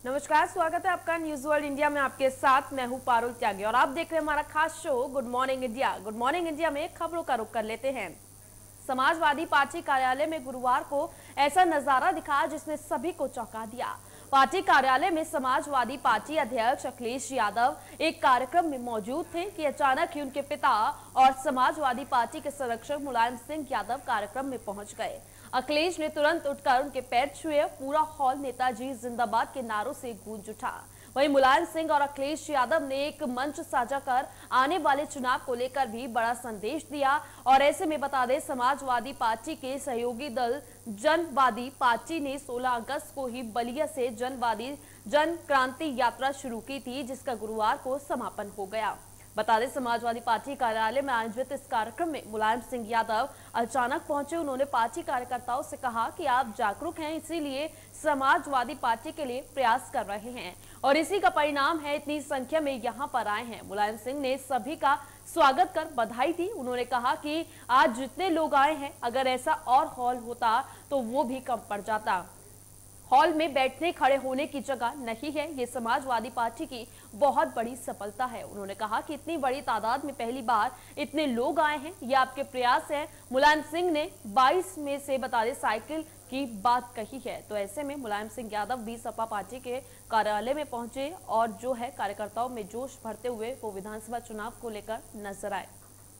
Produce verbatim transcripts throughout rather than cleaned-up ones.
नमस्कार, स्वागत है आपका न्यूज वर्ल्ड इंडिया में। आपके साथ मैं हूं पारुल त्यागी और आप देख रहे हैं हमारा खास show good morning India. Good morning India में खबरों का रुख कर लेते हैं। समाजवादी पार्टी कार्यालय में गुरुवार को ऐसा नजारा दिखा जिसने सभी को चौंका दिया। पार्टी कार्यालय में समाजवादी पार्टी अध्यक्ष अखिलेश यादव एक कार्यक्रम में मौजूद थे कि अचानक ही उनके पिता और समाजवादी पार्टी के संरक्षक मुलायम सिंह यादव कार्यक्रम में पहुंच गए। अखिलेश ने तुरंत उठकर उनके पैर छुए। पूरा हॉल नेताजी जिंदाबाद के नारों से गूंज उठा। वहीं मुलायम सिंह और अखिलेश यादव ने एक मंच साझा कर आने वाले चुनाव को लेकर भी बड़ा संदेश दिया। और ऐसे में बता दें, समाजवादी पार्टी के सहयोगी दल जनवादी पार्टी ने सोलह अगस्त को ही बलिया से जनवादी जन क्रांति यात्रा शुरू की थी, जिसका गुरुवार को समापन हो गया। बता दें, समाजवादी पार्टी कार्यालय में आयोजित इस कार्यक्रम में मुलायम सिंह यादव अचानक पहुंचे। उन्होंने पार्टी कार्यकर्ताओं से कहा कि आप जागरूक हैं, इसीलिए समाजवादी पार्टी के लिए प्रयास कर रहे हैं और इसी का परिणाम है इतनी संख्या में यहां पर आए हैं। मुलायम सिंह ने सभी का स्वागत कर बधाई दी। उन्होंने कहा कि आज जितने लोग आए हैं, अगर ऐसा और हॉल होता तो वो भी कम पड़ जाता। हॉल में बैठने खड़े होने की जगह नहीं है। ये समाजवादी पार्टी की बहुत बड़ी सफलता है। उन्होंने कहा कि इतनी बड़ी तादाद में पहली बार इतने लोग आए हैं, ये आपके प्रयास है। मुलायम सिंह ने बाईस में से बता दें साइकिल की बात कही है। तो ऐसे में मुलायम सिंह यादव भी सपा पार्टी के कार्यालय में पहुंचे और जो है कार्यकर्ताओं में जोश भरते हुए वो विधानसभा चुनाव को लेकर नजर आए।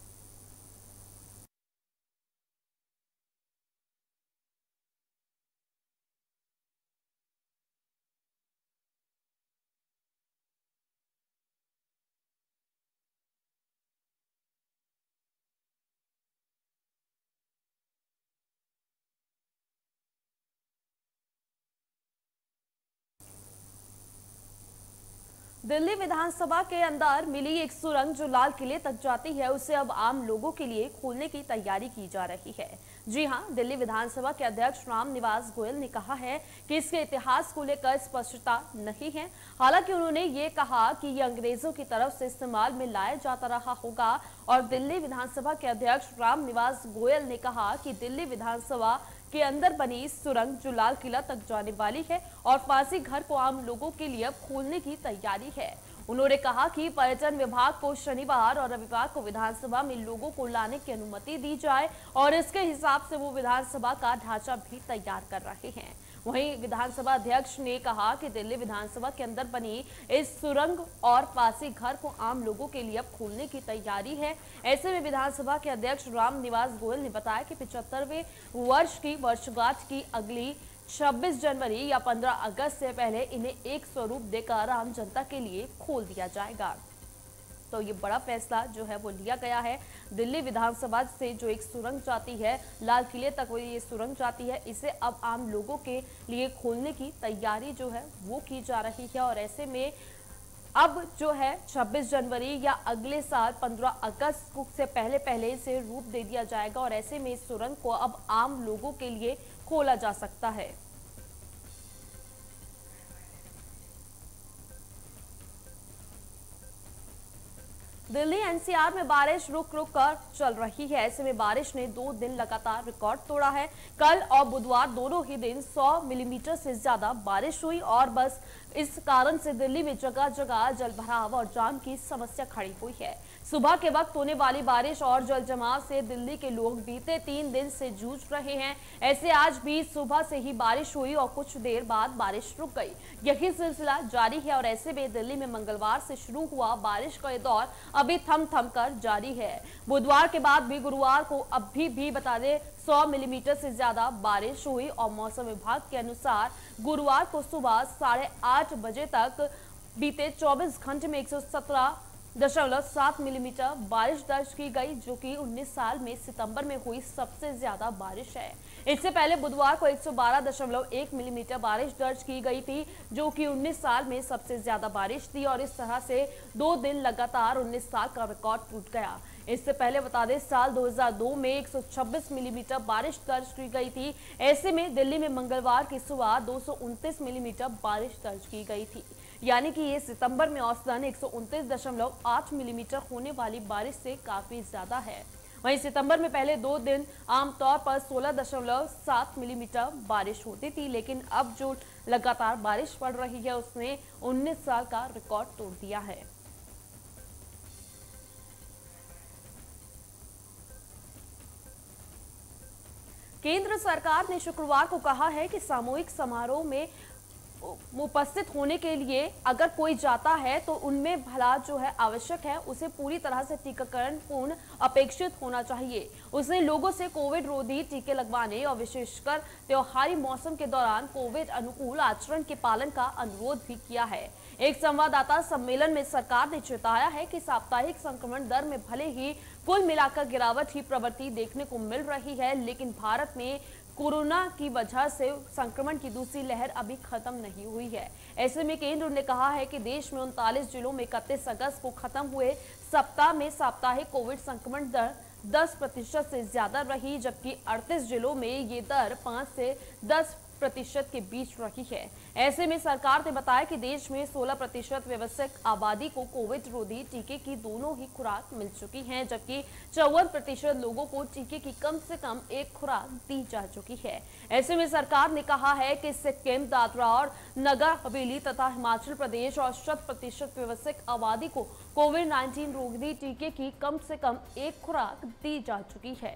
दिल्ली विधानसभा के अंदर मिली एक सुरंग जो लाल किले तक जाती है, उसे अब आम लोगों के लिए खोलने की तैयारी की जा रही है। जी हां, दिल्ली विधानसभा के अध्यक्ष राम निवास गोयल ने कहा है कि इसके इतिहास को लेकर स्पष्टता नहीं है। हालांकि उन्होंने ये कहा कि ये अंग्रेजों की तरफ से इस्तेमाल में लाया जाता रहा होगा। और दिल्ली विधानसभा के अध्यक्ष राम निवास गोयल ने कहा कि दिल्ली विधानसभा के अंदर बनी सुरंग जो लाल किला तक जाने वाली है और फांसी घर को आम लोगों के लिए खोलने की तैयारी है। उन्होंने कहा कि पर्यटन विभाग को शनिवार और रविवार को विधानसभा में लोगों को लाने की अनुमति दी जाए और इसके हिसाब से वो विधानसभा का ढांचा भी तैयार कर रहे हैं। वहीं विधानसभा अध्यक्ष ने कहा कि दिल्ली विधानसभा के अंदर बनी इस सुरंग और फांसी घर को आम लोगों के लिए अब खोलने की तैयारी है। ऐसे में विधानसभा के अध्यक्ष राम निवास गोयल ने बताया कि पिछहत्तरवें वर्ष की वर्षगांठ की अगली छब्बीस जनवरी या पंद्रह अगस्त से पहले इन्हें एक स्वरूप देकर आम जनता के लिए खोल दिया जाएगा। तो ये बड़ा फैसला जो है वो लिया गया है। दिल्ली विधानसभा से जो एक सुरंग जाती है लाल किले तक, वो ये सुरंग जाती है, इसे अब आम लोगों के लिए खोलने की तैयारी जो है वो की जा रही है। और ऐसे में अब जो है छब्बीस जनवरी या अगले साल पंद्रह अगस्त से पहले पहले इसे रूप दे दिया जाएगा और ऐसे में इस सुरंग को अब आम लोगों के लिए खोला जा सकता है। दिल्ली एनसीआर में बारिश रुक रुक कर चल रही है। ऐसे में बारिश ने दो दिन लगातार रिकॉर्ड तोड़ा है। कल और बुधवार दोनों ही दिन सौ मिलीमीटर से ज्यादा बारिश हुई और बस इस कारण से दिल्ली में जगह जगह जलभराव और जाम की समस्या खड़ी हुई है। सुबह के वक्त होने वाली बारिश और जल जमाव से दिल्ली के लोग बीते तीन दिन से जूझ रहे हैं। ऐसे आज भी सुबह से ही बारिश हुई और कुछ देर बाद बारिश रुक गई। यही सिलसिला जारी है और ऐसे में दिल्ली में मंगलवार से शुरू हुआ बारिश का दौर अभी थम थम कर जारी है। बुधवार के बाद भी गुरुवार को अभी भी बता दें सौ मिलीमीटर से ज्यादा बारिश हुई और मौसम विभाग के अनुसार गुरुवार को सुबह साढ़े आठ बजे तक बीते चौबीस घंटे में एक सौ सत्रह दशमलव सात मिलीमीटर बारिश दर्ज की गई, जो कि उन्नीस साल में सितंबर में हुई सबसे ज्यादा बारिश है। इससे पहले बुधवार को एक सौ बारह दशमलव एक मिलीमीटर बारिश दर्ज की गई थी, जो कि उन्नीस साल में सबसे ज्यादा बारिश थी और इस तरह से दो दिन लगातार उन्नीस साल का रिकॉर्ड टूट गया। इससे पहले बता दें साल दो हज़ार दो में एक सौ छब्बीस मिलीमीटर बारिश दर्ज की गई थी। ऐसे में दिल्ली में मंगलवार की सुबह दो सौ उनतीस मिलीमीटर बारिश दर्ज की गई थी, यानी कि ये सितंबर में औसतन एक सौ उनतीस दशमलव आठ मिलीमीटर होने वाली बारिश से काफी ज्यादा है। वहीं सितंबर में पहले दो दिन आमतौर पर सोलह दशमलव सात मिलीमीटर बारिश होती थी, लेकिन अब जो लगातार बारिश पड़ रही है उसने उन्नीस साल का रिकॉर्ड तोड़ दिया है। केंद्र सरकार ने शुक्रवार को कहा है कि सामूहिक समारोह में उपस्थित होने के लिए अगर कोई जाता है तो उनमें भला जो है आवश्यक है उसे पूरी तरह से टीकाकरण पूर्ण अपेक्षित होना चाहिए। उसने लोगों से कोविड रोधी टीके लगवाने और विशेषकर त्योहारी मौसम के दौरान कोविड अनुकूल आचरण के पालन का अनुरोध भी किया है। एक संवाददाता सम्मेलन में सरकार ने चेताया है कि साप्ताहिक संक्रमण दर में भले ही कुल मिलाकर गिरावट ही प्रवृत्ति देखने को मिल रही है, लेकिन भारत में कोरोना की वजह से संक्रमण की दूसरी लहर अभी खत्म नहीं हुई है। ऐसे में केंद्र ने कहा है कि देश में उनतालीस जिलों में इकतीस अगस्त को खत्म हुए सप्ताह में साप्ताहिक कोविड संक्रमण दर दस प्रतिशत से ज्यादा रही, जबकि अड़तीस जिलों में ये दर पाँच से दस प्रतिशत के बीच रही है। ऐसे में सरकार ने बताया कि देश में सोलह प्रतिशत व्यवसायिक आबादी को कोविड रोधी टीके की दोनों ही खुराक मिल चुकी हैं, जबकि चौवन प्रतिशत लोगों को टीके की कम से कम एक खुराक दी जा चुकी है। ऐसे में सरकार ने कहा है कि सिक्किम, दादरा और नगर हवेली तथा हिमाचल प्रदेश और शत प्रतिशत व्यवसायिक आबादी को कोविड नाइन्टीन रोधी टीके की कम से कम एक खुराक दी जा चुकी है।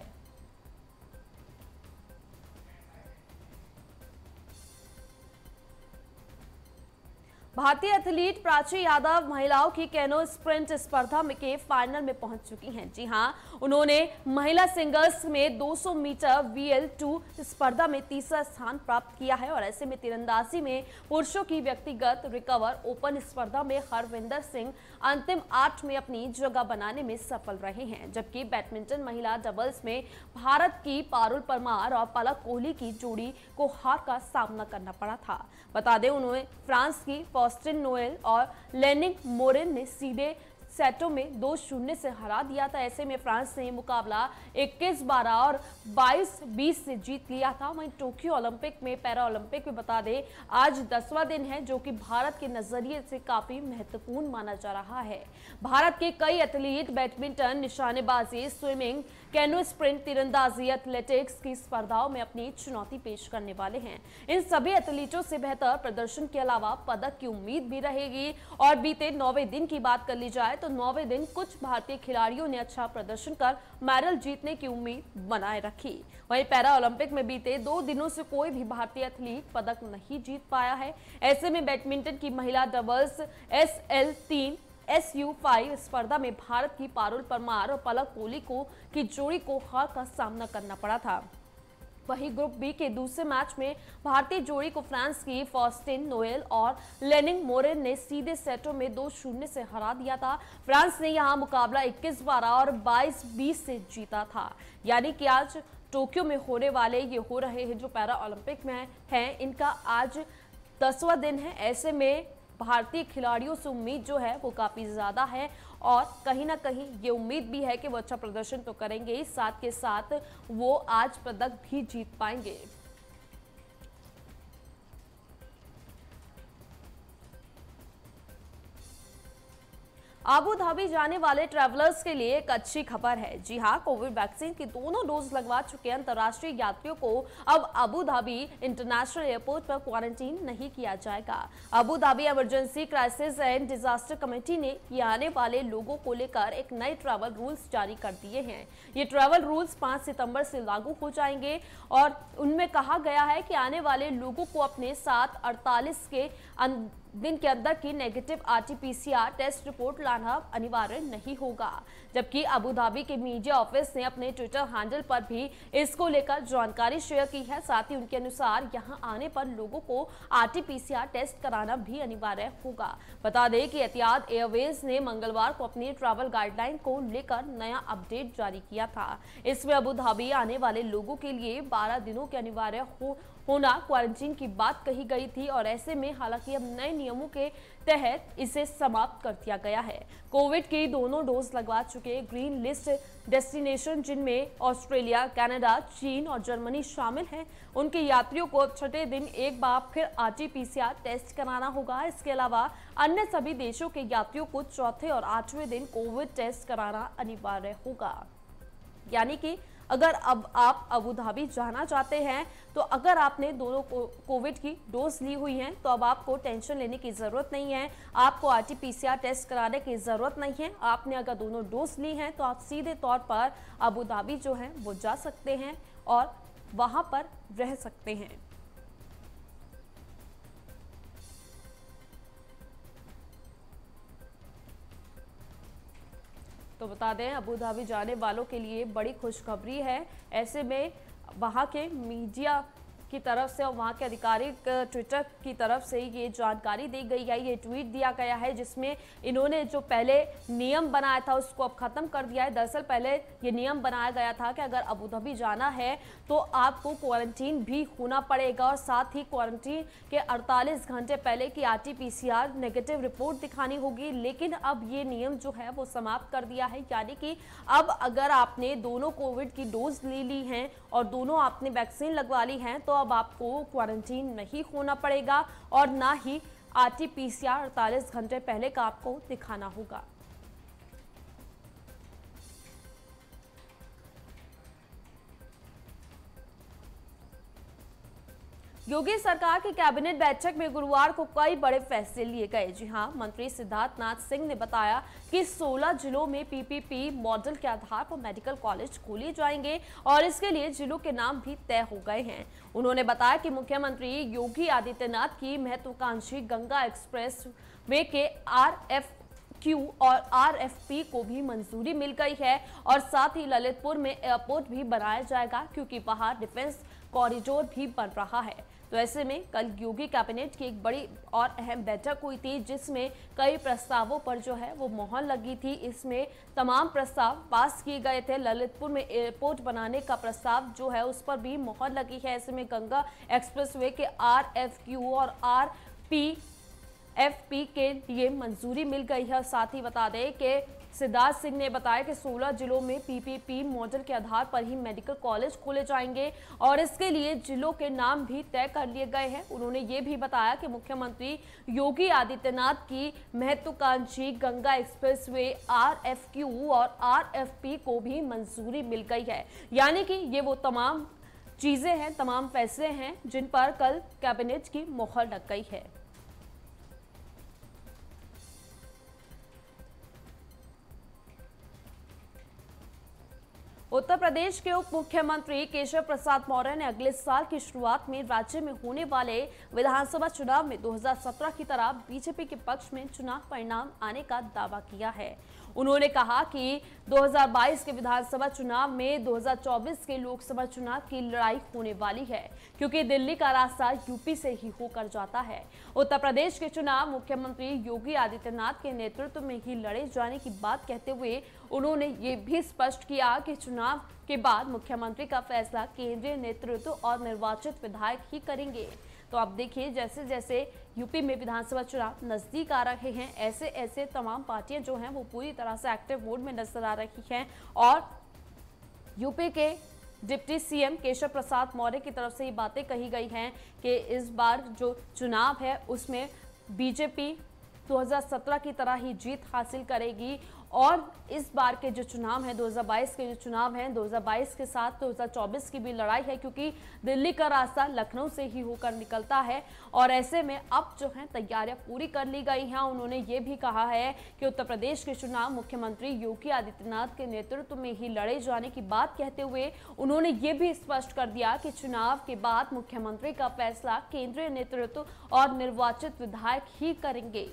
भारतीय एथलीट प्राची यादव महिलाओं की कैनो स्प्रिंट स्पर्धा में के फाइनल में पहुंच चुकी हैं। जी हां, उन्होंने महिला सिंगल्स में दो सौ मीटर वी एल टू स्पर्धा में तीसरा स्थान प्राप्त किया है और ऐसे में तीरंदाजी में पुरुषों की व्यक्तिगत रिकवर ओपन स्पर्धा में हरविंदर सिंह अंतिम आठ में अपनी जगह बनाने में सफल रहे हैं, जबकि बैडमिंटन महिला डबल्स में भारत की पारुल परमार और पलक कोहली की जोड़ी को हार का सामना करना पड़ा था। बता दें, उन्होंने फ्रांस की फॉस्टिन नोएल और लेनिंग मोरिन ने सीधे सेटों में दो शून्य से हरा दिया था। ऐसे में फ्रांस ने मुकाबला इक्कीस बारह और बाईस बीस से जीत लिया था। वहीं टोक्यो ओलंपिक में पैरा ओलंपिक में बता दें आज दसवां दिन है, जो कि भारत के नजरिए से काफी महत्वपूर्ण माना जा रहा है। भारत के कई एथलीट बैडमिंटन, निशानेबाजी, स्विमिंग, कैनो स्प्रिंट, तीरंदाजी, एथलेटिक्स की स्पर्धाओं में अपनी चुनौती पेश करने वाले हैं। इन सभी एथलीटों से बेहतर प्रदर्शन के अलावा पदक की उम्मीद भी रहेगी। और बीते नौवें दिन की बात कर ली जाए तो नौवें दिन कुछ भारतीय खिलाड़ियों ने अच्छा प्रदर्शन कर मेडल जीतने की उम्मीद बनाए रखी। वहीं पैरा ओलंपिक में बीते दो दिनों से कोई भी भारतीय एथलीट पदक नहीं जीत पाया है। ऐसे में बैडमिंटन की महिला डबल्स एस एल तीन एस यू फाइव स्पर्धा में भारत की पारुल परमार और पलक कोहली को की जोड़ी को हार का सामना करना पड़ा था। वहीं ग्रुप बी के दूसरे मैच में भारतीय जोड़ी को फ्रांस की फॉस्टिन नोएल और लेनिंग मोरिन ने सीधे सेटों में दो शून्य से हरा दिया था। फ्रांस ने यहां मुकाबला इक्कीस बारह और बाईस बीस से जीता था। यानी कि आज टोक्यो में होने वाले ये हो रहे हैं जो पैरा ओलंपिक में हैं, इनका आज दसवां दिन है। ऐसे में भारतीय खिलाड़ियों से उम्मीद जो है वो काफी ज्यादा है और कहीं ना कहीं ये उम्मीद भी है कि वो अच्छा प्रदर्शन तो करेंगे, साथ के साथ वो आज पदक भी जीत पाएंगे। अबू धाबी जाने वाले ट्रैवलर्स के लिए एक अच्छी खबर है। जी हां, कोविड वैक्सीन की दोनों डोज लगवा चुके अंतर्राष्ट्रीय यात्रियों को अब अबू धाबी इंटरनेशनल एयरपोर्ट पर क्वारंटीन नहीं किया जाएगा। Abu Dhabi emergency crisis and disaster committee ने ये आने वाले लोगों को लेकर एक नए ट्रैवल रूल्स जारी कर दिए हैं। ये ट्रैवल रूल्स पाँच सितंबर से लागू हो जाएंगे और उनमें कहा गया है कि आने वाले लोगों को अपने साथ अड़तालीस के दिन के अंदर की negative R T P C R test report लाना अनिवार्य नहीं होगा। जबकि अबू धाबी के मीडिया ऑफिस ने अपने ट्विटर हैंडल पर भी इसको लेकर जानकारी शेयर की है। साथ ही उनके अनुसार यहां आने पर लोगों को R T P C R test कराना भी अनिवार्य होगा। बता दें कि एतिहाद एयरवेज ने मंगलवार को अपनी ट्रैवल गाइडलाइन को लेकर नया अपडेट जारी किया था। इसमें अबू धाबी आने वाले लोगों के लिए बारह दिनों के अनिवार्य हो होना क्वारंटीन की बात कही गई थी और ऐसे में हालांकि अब नए नियमों के तहत इसे समाप्त कर दिया गया है। कोविड की दोनों डोज लगवा चुके ग्रीन लिस्ट डेस्टिनेशन, जिनमें ऑस्ट्रेलिया, कनाडा, चीन और जर्मनी शामिल हैं, उनके यात्रियों को अब छठे दिन एक बार फिर R T P C R test कराना होगा। इसके अलावा अन्य सभी देशों के यात्रियों को चौथे और आठवें दिन कोविड टेस्ट कराना अनिवार्य होगा। यानी कि अगर अब आप अबू धाबी जाना चाहते हैं तो अगर आपने दोनों को कोविड की डोज ली हुई है तो अब आपको टेंशन लेने की ज़रूरत नहीं है, आपको R T P C R test कराने की ज़रूरत नहीं है। आपने अगर दोनों डोज ली हैं तो आप सीधे तौर पर अबू धाबी जो है वो जा सकते हैं और वहां पर रह सकते हैं। तो बता दें, अबू धाबी जाने वालों के लिए बड़ी खुशखबरी है। ऐसे में वहां के मीडिया की तरफ से और वहां के आधिकारिक ट्विटर की तरफ से ये जानकारी दी गई है, ये ट्वीट दिया गया है जिसमें इन्होंने जो पहले नियम बनाया था उसको अब खत्म कर दिया है। दरअसल पहले ये नियम बनाया गया था कि अगर अबू धाबी जाना है तो आपको क्वारंटीन भी होना पड़ेगा और साथ ही क्वारंटीन के अड़तालीस घंटे पहले की R T P C R negative report दिखानी होगी। लेकिन अब ये नियम जो है वो समाप्त कर दिया है, यानी कि अब अगर आपने दोनों कोविड की डोज ले ली हैं और दोनों आपने वैक्सीन लगवा ली हैं तो अब आपको क्वारंटीन नहीं होना पड़ेगा और ना ही R T P C R अड़तालीस घंटे पहले का आपको दिखाना होगा। योगी सरकार की कैबिनेट बैठक में गुरुवार को कई बड़े फैसले लिए गए। जी हां, मंत्री सिद्धार्थनाथ सिंह ने बताया कि सोलह जिलों में पी पी पी मॉडल के आधार पर मेडिकल कॉलेज खोले जाएंगे और इसके लिए जिलों के नाम भी तय हो गए हैं। उन्होंने बताया कि मुख्यमंत्री योगी आदित्यनाथ की महत्वाकांक्षी गंगा एक्सप्रेस वे के आर एफ क्यू और आर एफ पी को भी मंजूरी मिल गई है और साथ ही ललितपुर में एयरपोर्ट भी बनाया जाएगा क्योंकि वहां डिफेंस कॉरिडोर भी बन रहा है। तो ऐसे में कल योगी कैबिनेट की एक बड़ी और अहम बैठक हुई थी जिसमें कई प्रस्तावों पर जो है वो मोहर लगी थी। इसमें तमाम प्रस्ताव पास किए गए थे। ललितपुर में एयरपोर्ट बनाने का प्रस्ताव जो है उस पर भी मोहर लगी है। ऐसे में गंगा एक्सप्रेसवे के आर एफ क्यू और आर पी एफ पी के लिए मंजूरी मिल गई है। साथ ही बता दें कि सिद्धार्थ सिंह ने बताया कि सोलह जिलों में पी पी पी मॉडल के आधार पर ही मेडिकल कॉलेज खोले जाएंगे और इसके लिए जिलों के नाम भी तय कर लिए गए हैं। उन्होंने ये भी बताया कि मुख्यमंत्री योगी आदित्यनाथ की महत्वाकांक्षी Ganga expressway R F Q और आर एफ पी को भी मंजूरी मिल गई है, यानी कि ये वो तमाम चीजें हैं, तमाम फैसले हैं जिन पर कल कैबिनेट की मोहर लग गई है। उत्तर प्रदेश के उप मुख्यमंत्री केशव प्रसाद मौर्य ने अगले साल की शुरुआत में राज्य में होने वाले विधानसभा चुनाव में दो हज़ार सत्रह की तरह बी जे पी के पक्ष में चुनाव परिणाम आने का दावा किया है। उन्होंने कहा कि दो हज़ार बाईस के विधानसभा चुनाव में दो हज़ार चौबीस के लोकसभा चुनाव की लड़ाई होने वाली है क्योंकि दिल्ली का रास्ता यू पी से ही होकर जाता है। उत्तर प्रदेश के चुनाव मुख्यमंत्री योगी आदित्यनाथ के नेतृत्व में ही लड़े जाने की बात कहते हुए उन्होंने ये भी स्पष्ट किया कि चुनाव के बाद मुख्यमंत्री का फैसला केंद्रीय नेतृत्व और निर्वाचित विधायक ही करेंगे। तो आप देखिए, जैसे जैसे यूपी में विधानसभा चुनाव नजदीक आ रहे हैं ऐसे ऐसे तमाम पार्टियां जो हैं वो पूरी तरह से एक्टिव मोड में नजर आ रही हैं और यूपी के deputy C M Keshav Prasad Maurya की तरफ से ये बातें कही गई हैं कि इस बार जो चुनाव है उसमें बी जे पी दो हज़ार सत्रह की तरह ही जीत हासिल करेगी और इस बार के जो चुनाव है दो हज़ार बाईस के जो चुनाव हैं दो हज़ार बाईस के साथ दो हज़ार चौबीस की भी लड़ाई है क्योंकि दिल्ली का रास्ता लखनऊ से ही होकर निकलता है और ऐसे में अब जो है तैयारियां पूरी कर ली गई हैं। उन्होंने ये भी कहा है कि उत्तर प्रदेश के चुनाव मुख्यमंत्री योगी आदित्यनाथ के नेतृत्व में ही लड़े जाने की बात कहते हुए उन्होंने ये भी स्पष्ट कर दिया कि चुनाव के बाद मुख्यमंत्री का फैसला केंद्रीय नेतृत्व और निर्वाचित विधायक ही करेंगे।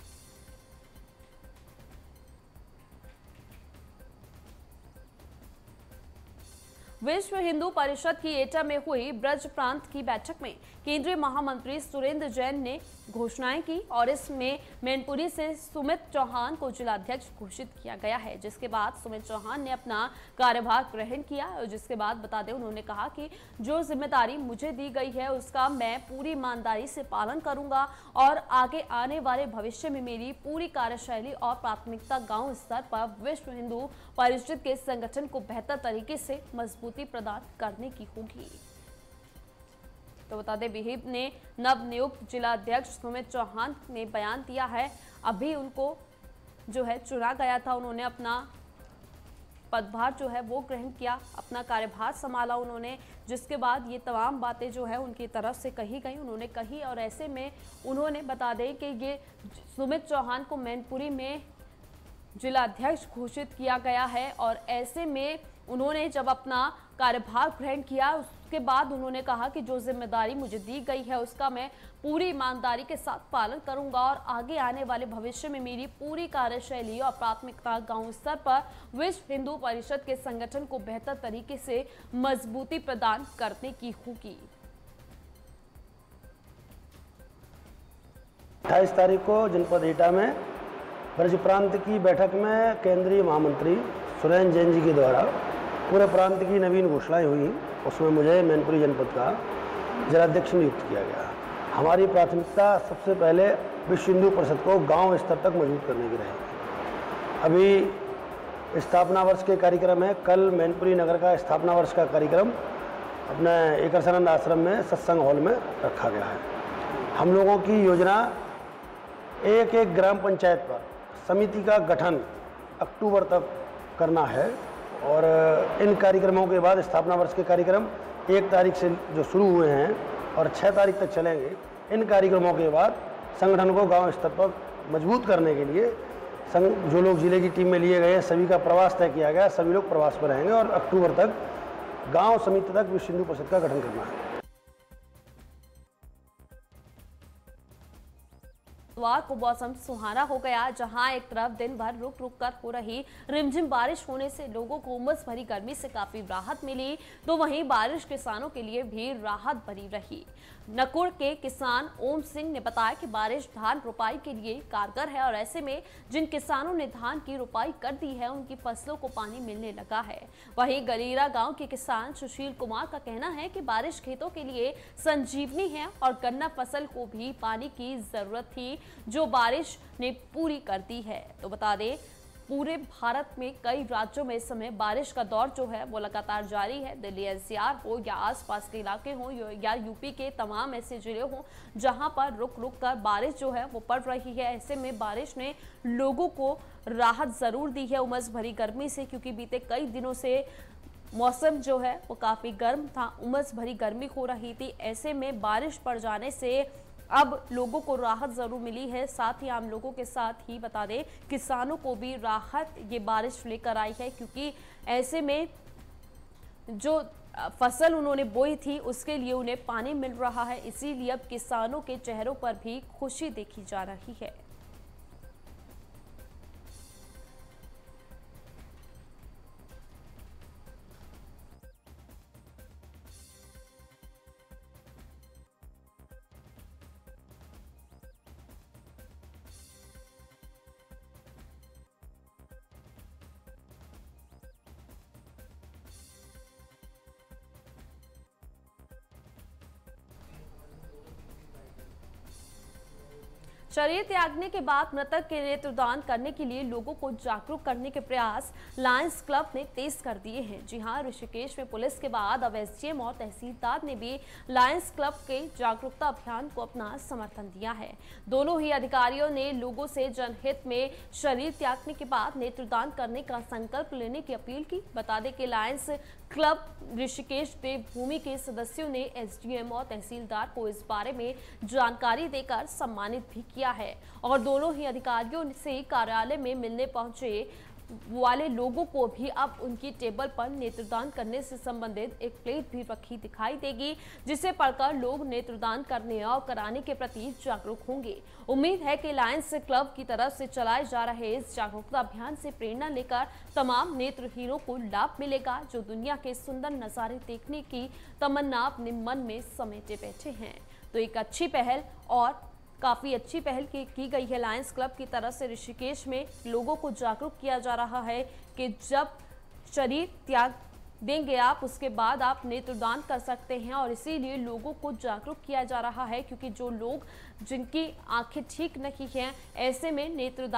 विश्व हिंदू परिषद की एटा में हुई ब्रज प्रांत की बैठक में केंद्रीय महामंत्री सुरेंद्र जैन ने घोषणाएं की और इसमें मैनपुरी से सुमित चौहान को जिलाध्यक्ष घोषित किया गया है, जिसके बाद सुमित चौहान ने अपना कार्यभार ग्रहण किया और जिसके बाद बता दें उन्होंने कहा कि जो जिम्मेदारी मुझे दी गई है उसका मैं पूरी ईमानदारी से पालन करूंगा और आगे आने वाले भविष्य में मेरी पूरी कार्यशैली और प्राथमिकता गांव स्तर पर विश्व हिंदू परिषद के संगठन को बेहतर तरीके से मजबूती प्रदान करने की होगी। तो बता दें, विहिप ने नवनियुक्त जिलाध्यक्ष सुमित चौहान ने बयान दिया है। अभी उनको जो है चुना गया था, उन्होंने अपना पदभार जो है वो ग्रहण किया, अपना कार्यभार संभाला उन्होंने, जिसके बाद ये तमाम बातें जो है उनकी तरफ से कही गई, उन्होंने कही। और ऐसे में उन्होंने बता दें कि ये सुमित चौहान को मैनपुरी में जिला अध्यक्ष घोषित किया गया है। और ऐसे में उन्होंने जब अपना कार्यभार ग्रहण किया उसके बाद उन्होंने कहा कि जो जिम्मेदारी मुझे दी गई है उसका मैं पूरी ईमानदारी के साथ पालन करूंगा और आगे आने वाले भविष्य में मेरी पूरी कार्यशैली और प्राथमिकता गांव स्तर पर विश्व हिंदू परिषद के संगठन को बेहतर तरीके से मजबूती प्रदान करने की होगी। अट्ठाईस तारीख को जनपद एटा में ब्रज प्रांत की बैठक में केंद्रीय महामंत्री सुरेंद्र जैन जी के द्वारा पूरे प्रांत की नवीन घोषणाएं हुई। उसमें मुझे मैनपुरी जनपद का जिलाध्यक्ष नियुक्त किया गया। हमारी प्राथमिकता सबसे पहले विश्व हिंदू परिषद को गांव स्तर तक मजबूत करने की रहेगी। अभी स्थापना वर्ष के कार्यक्रम है, कल मैनपुरी नगर का स्थापना वर्ष का कार्यक्रम अपने एकरसानंद आश्रम में सत्संग हॉल में रखा गया है। हम लोगों की योजना एक एक ग्राम पंचायत पर समिति का गठन अक्टूबर तक करना है और इन कार्यक्रमों के बाद स्थापना वर्ष के कार्यक्रम एक तारीख से जो शुरू हुए हैं और छः तारीख तक चलेंगे। इन कार्यक्रमों के बाद संगठन को गांव स्तर पर मजबूत करने के लिए संग जो लोग जिले की टीम में लिए गए सभी का प्रवास तय किया गया। सभी लोग प्रवास पर रहेंगे और अक्टूबर तक गांव समिति तक विश्व हिंदू परिषद का गठन करना है। बुधवार को मौसम सुहाना हो गया, जहां एक तरफ दिन भर रुक रुक कर हो रही रिमझिम बारिश होने से लोगों को उमस भरी गर्मी से काफी राहत मिली, तो वहीं बारिश किसानों के लिए भी राहत बनी रही। नकुड़ के किसान ओम सिंह ने बताया कि बारिश धान रोपाई के लिए कारगर है और ऐसे में जिन किसानों ने धान की रोपाई कर दी है उनकी फसलों को पानी मिलने लगा है। वहीं गलीरा गांव के किसान सुशील कुमार का कहना है कि बारिश खेतों के लिए संजीवनी है और गन्ना फसल को भी पानी की जरूरत थी जो बारिश ने पूरी कर दी है। तो बता दें पूरे भारत में कई राज्यों में इस समय बारिश का दौर जो है वो लगातार जारी है। दिल्ली एनसीआर हो या आसपास के इलाके हो या यूपी के तमाम ऐसे जिले हो जहां पर रुक रुक कर बारिश जो है वो पड़ रही है। ऐसे में बारिश ने लोगों को राहत जरूर दी है उमस भरी गर्मी से, क्योंकि बीते कई दिनों से मौसम जो है वो काफी गर्म था, उमस भरी गर्मी हो रही थी। ऐसे में बारिश पड़ जाने से अब लोगों को राहत जरूर मिली है। साथ ही आम लोगों के साथ ही बता दें किसानों को भी राहत ये बारिश लेकर आई है, क्योंकि ऐसे में जो फसल उन्होंने बोई थी उसके लिए उन्हें पानी मिल रहा है, इसीलिए अब किसानों के चेहरों पर भी खुशी देखी जा रही है। शरीर त्यागने के बाद मृतक के नेत्रदान करने के लिए लोगों को जागरूक करने के प्रयास लायंस क्लब ने तेज कर दिए हैं। जी हां, ऋषिकेश में पुलिस के बाद अब एसडीएम और तहसीलदार ने भी लायंस क्लब के जागरूकता अभियान को अपना समर्थन दिया है। दोनों ही अधिकारियों ने लोगों से जनहित में शरीर त्यागने के बाद नेत्रदान करने का संकल्प लेने की अपील की। बता दें कि लायंस क्लब ऋषिकेश देवभूमि के सदस्यों ने एसडीएम और तहसीलदार को इस बारे में जानकारी देकर सम्मानित भी किया है और दोनों ही अधिकारियों से कार्यालय में मिलने पहुंचे वाले लोगों को भी अब उनकी टेबल पर नेत्रदान करने से संबंधित एक प्लेट भी रखी दिखाई देगी, जिसे पढ़कर लोग नेत्रदान करने और कराने के प्रति जागरूक होंगे। उम्मीद है कि लायंस क्लब की तरफ से चलाए जा रहे इस जागरूकता अभियान से प्रेरणा लेकर तमाम नेत्रहीनों को लाभ मिलेगा, जो दुनिया के सुंदर नजारे देखने की तमन्ना अपने मन में समेटे बैठे हैं। तो एक अच्छी पहल और काफ़ी अच्छी पहल की, की गई है लायंस क्लब की तरफ से। ऋषिकेश में लोगों को जागरूक किया जा रहा है कि जब शरीर त्याग देंगे आप उसके बाद आप नेत्रदान कर सकते हैं और इसीलिए लोगों को जागरूक किया जा रहा है, क्योंकि जो लोग जिनकी आंखें ठीक नहीं हैं ऐसे में नेत्रदान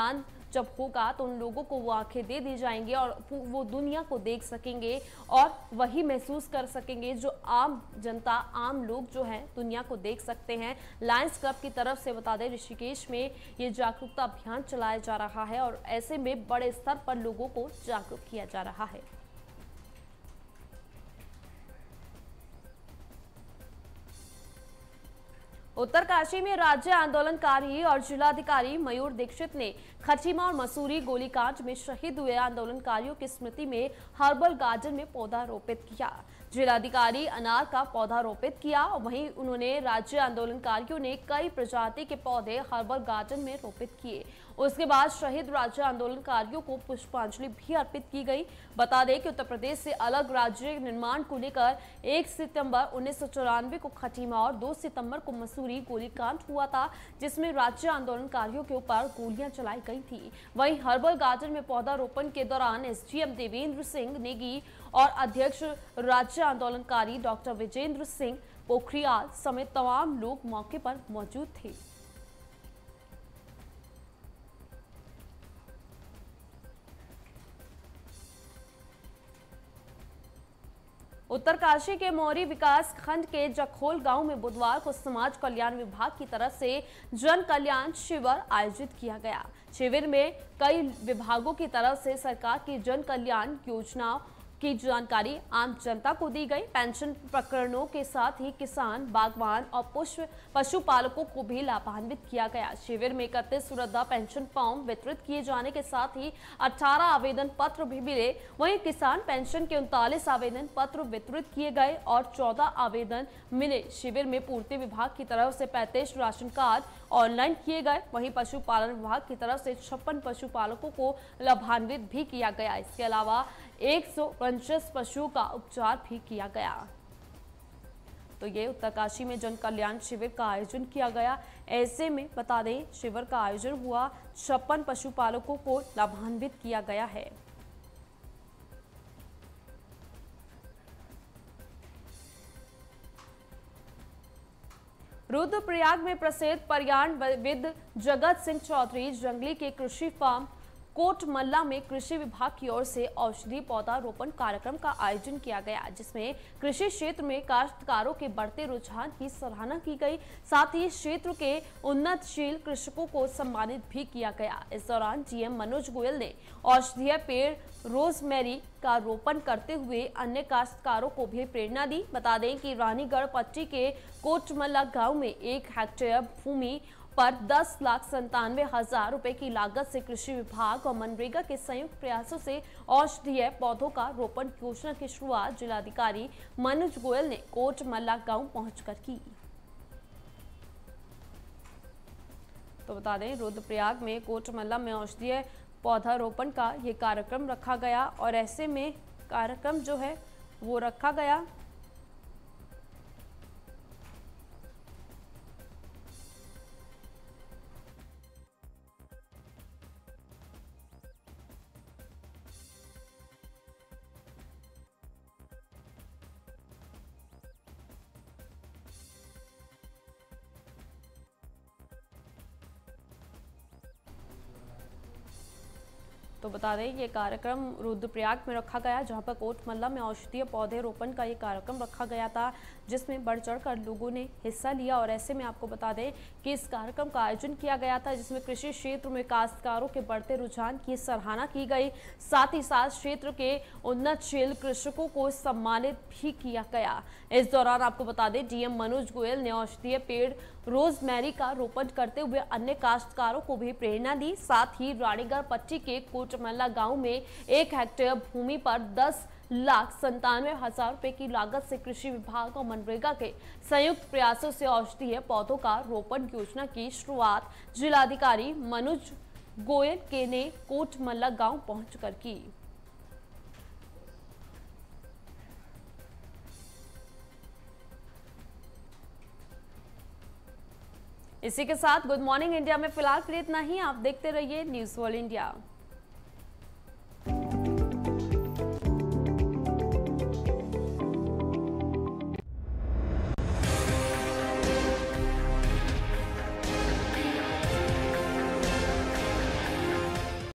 जब होगा तो उन लोगों को वो आंखें दे दी जाएंगी और वो दुनिया को देख सकेंगे और वही महसूस कर सकेंगे जो आम जनता, आम लोग जो हैं दुनिया को देख सकते हैं। लायंस क्लब की तरफ से बता दें, ऋषिकेश में ये जागरूकता अभियान चलाया जा रहा है और ऐसे में बड़े स्तर पर लोगों को जागरूक किया जा रहा है। उत्तरकाशी में राज्य आंदोलनकारी और जिलाधिकारी मयूर दीक्षित ने खटीमा और मसूरी गोलीकांड में शहीद हुए आंदोलनकारियों की स्मृति में हर्बल गार्डन में पौधा रोपित किया। जिलाधिकारी अनार का पौधा रोपित किया और वहीं उन्होंने राज्य आंदोलनकारियों ने कई प्रजाति के पौधे हर्बल गार्डन में रोपित किए। उसके बाद शहीद राज्य आंदोलनकारियों को पुष्पांजलि भी अर्पित की गई। बता दें कि उत्तर प्रदेश से अलग राज्य निर्माण को लेकर एक सितंबर उन्नीस सौ चौरानवे को खटीमा और दो सितंबर को मसूरी गोलीकांड हुआ था, जिसमें राज्य आंदोलनकारियों के ऊपर गोलियां चलाई गई थी। वहीं हर्बल गार्डन में पौधारोपण के दौरान एसडीएम देवेंद्र सिंह नेगी और अध्यक्ष राज्य आंदोलनकारी डॉक्टर विजेंद्र सिंह पोखरियाल समेत तमाम लोग मौके पर मौजूद थे। उत्तरकाशी के मौरी विकास खंड के जखोल गांव में बुधवार को समाज कल्याण विभाग की तरफ से जन कल्याण शिविर आयोजित किया गया। शिविर में कई विभागों की तरफ से सरकार की जन कल्याण योजनाओं की जानकारी आम जनता को दी गई। पेंशन प्रकरणों के साथ ही किसान, बागवान और पुष्प पशुपालकों को भी लाभान्वित किया गया। शिविर में इकतीस वृद्धा पेंशन फॉर्म वितरित किए जाने के साथ ही अठारह आवेदन पत्र भी मिले। वहीं किसान पेंशन के उनतालीस आवेदन पत्र वितरित किए गए और चौदह आवेदन मिले। शिविर में पूर्ति विभाग की तरफ से पैंतीस राशन कार्ड ऑनलाइन किए गए। वहीं पशुपालन विभाग की तरफ से छप्पन पशुपालकों को लाभान्वित भी किया गया। इसके अलावा एक सौ उनचास पशुओं का उपचार भी किया गया। तो ये उत्तरकाशी में जन कल्याण शिविर का आयोजन किया गया। ऐसे में बता दें, शिविर का आयोजन हुआ, छप्पन पशुपालकों को लाभान्वित किया गया है। रुद्रप्रयाग में प्रसिद्ध पर्यावरणविद जगत सिंह चौधरी जंगली के कृषि फार्म कोटमल्ला में कृषि विभाग की ओर से औषधि पौधारोपण कार्यक्रम का आयोजन किया गया, जिसमें कृषि क्षेत्र में काश्तकारों के बढ़ते रुझान की सराहना की गई। साथ ही क्षेत्र के उन्नतशील कृषकों को सम्मानित भी किया गया। इस दौरान डीएम मनोज गोयल ने औषधीय पेड़ रोजमेरी का रोपण करते हुए अन्य काश्तकारों को भी प्रेरणा दी। बता दें कि रानीगढ़ पट्टी के कोटमल्ला गाँव में एक हेक्टेयर भूमि पर दस लाख संतानवे हजार रुपए की लागत से कृषि विभाग और मनरेगा के संयुक्त प्रयासों से औषधीय पौधों का रोपण योजना की शुरुआत जिलाधिकारी मनोज गोयल ने कोटमल्ला गांव पहुंचकर की। तो बता दें, रुद्रप्रयाग में कोटमल्ला में औषधीय पौधारोपण का ये कार्यक्रम रखा गया और ऐसे में कार्यक्रम जो है वो रखा गया। तो बता दें, ये कार्यक्रम रुद्रप्रयाग में रखा गया, जहां पर कोटमल्ला में औषधीय पौधे रोपण का ये कार्यक्रम रखा गया था, जिसमें बढ़ चढ़कर लोगों ने हिस्सा लिया। और ऐसे में आपको बता दें कि इस कार्यक्रम का आयोजन किया गया था, जिसमें कृषि क्षेत्र में काश्तकारों के बढ़ते रुझान की सराहना की गई। साथ ही साथ क्षेत्र के उन्नतशील कृषकों को सम्मानित भी किया गया। इस दौरान आपको बता दें, डीएम मनोज गोयल ने औषधीय पेड़ रोजमेरी का रोपण करते हुए अन्य काश्तकारों को भी प्रेरणा दी। साथ ही रानीगढ़ पट्टी के कोटमल्ला गांव में एक हेक्टेयर भूमि पर दस लाख संतानवे हजार रुपए की लागत से कृषि विभाग और मनरेगा के संयुक्त प्रयासों से औषधीय पौधों का रोपण योजना की शुरुआत जिलाधिकारी मनोज गोयल के ने कोटमल्ला गांव पहुंचकर की। इसी के साथ गुड मॉर्निंग इंडिया में फिलहाल के लिए इतना ही। आप देखते रहिए न्यूज़ वर्ल्ड इंडिया।